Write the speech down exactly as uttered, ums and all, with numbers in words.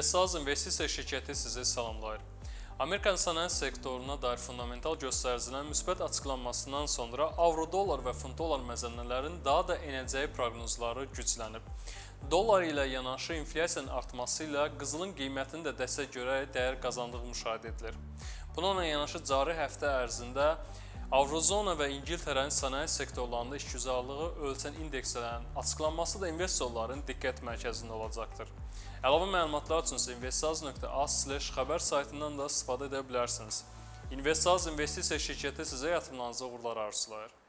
İnvestaz investisiya şirkəti sizi salamlayır. Amerikan sənaye sektoruna dair fundamental göstəricilərin müsbət açıqlanmasından sonra avro-dollar və funt-dollar məzənələrinin daha da enəcəyi proqnozları güclənib. Dollar ilə yanaşı inflyasiyanın artması ilə qızılın qiymətinin də dəstək görərək dəyər qazandığı müşahidə edilir. Bununla yanaşı cari həftə ərzində Avrozona və İngiltərənin sənaye sektorlarında işgüzarlığı ölçən indekslərin açıqlanması da investorların diqqət mərkəzində olacaqdır. Əlavə məlumatlar üçün isə investaz nöqtə az slash xəbər saytından da istifadə edə bilərsiniz. İnvestaz investisiya şirkəti sizə yatırımlarınıza uğurlar arzulayır.